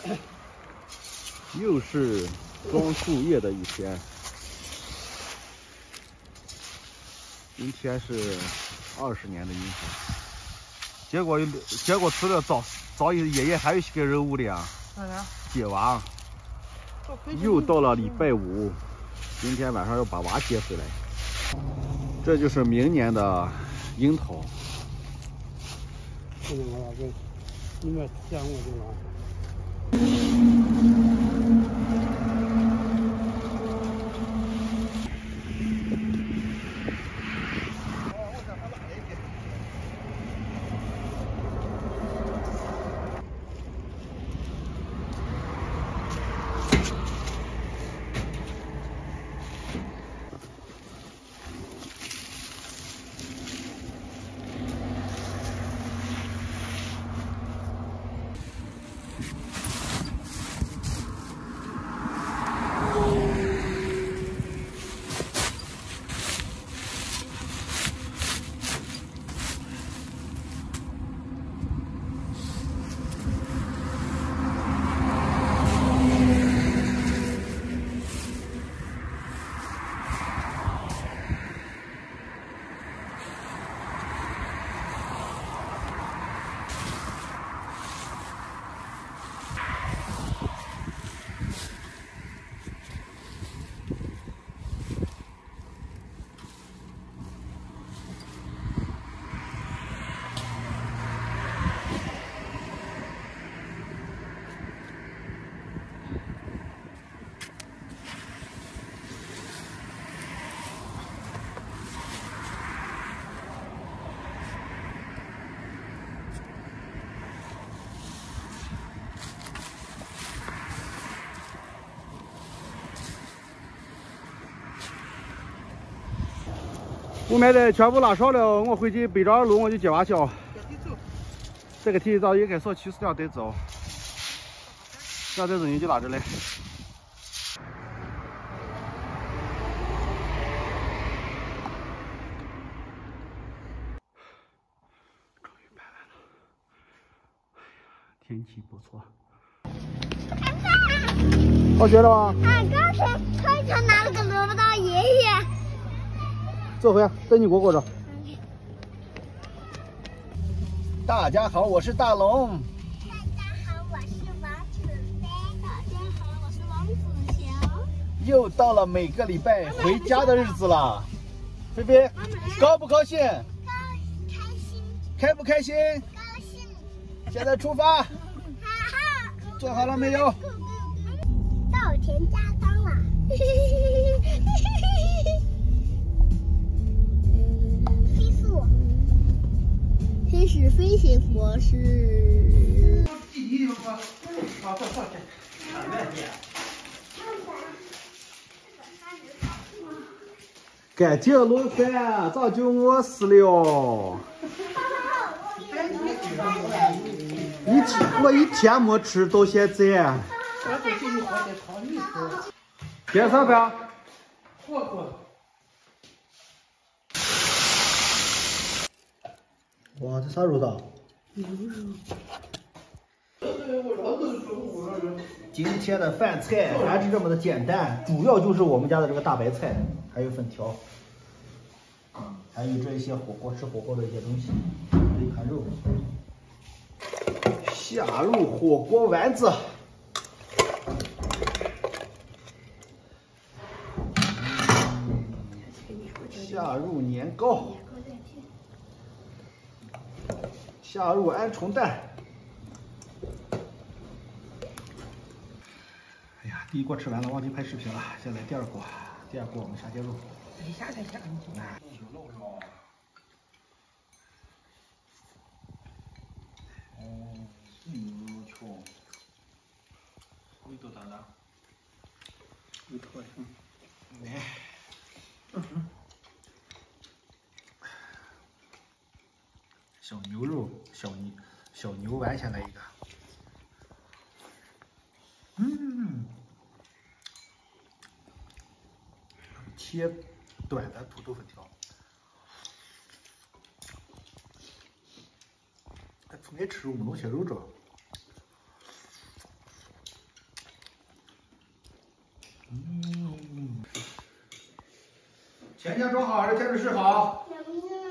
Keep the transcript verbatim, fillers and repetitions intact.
又是装树叶的一天。今天是二十年的阴天，结果结果吃了早早一爷爷还有一个任务的啊， 啥呀？ 接娃。又到了礼拜五，今天晚上要把娃接回来。这就是明年的樱桃。 这个我这，你们见过这个？ 屋面的全部拉上了，我回去北庄路我就接娃去。这个梯子应该说七十辆得走，这样这东西就拉着来。终于拍完了，哎呀，天气不错。好学了吗？ 俺刚才刚才拿了个萝卜刀，爷爷。 这回在你蝈蝈这。大家好，我是大龙。 大家好，我是王子飞。大家好，我是王子祥。 又到了每个礼拜回家的日子了，菲菲，高不高兴？ 高开心。 开不开心？ 高兴。 现在出发。 哈哈。 做好了没有？ 稻田加钢了。飞速。开始飞行模式。 干净轮番，早就我死了。一天我一天没吃到现在。点啥饭？ 火锅。 哇，这啥肉的？ 牛肉。 今天的饭菜还是这么的简单，主要就是我们家的这个大白菜，还有粉条，还有这一些火锅吃火锅的一些东西，这一盘肉，下入火锅丸子，下入年糕，下入鹌鹑蛋。哎呀，第一锅吃完了，忘记拍视频了。现在第二锅，第二锅我们下节肉。 一下才下进去。 哎，哦，牛肉球，味道咋样？ 不错，嗯。 来， 嗯哼。 小牛肉，小牛小牛丸先来一个。嗯，切短的土豆粉条，哎，从爱吃肉没弄些肉着。 前天装好还是前面试好？ 前面。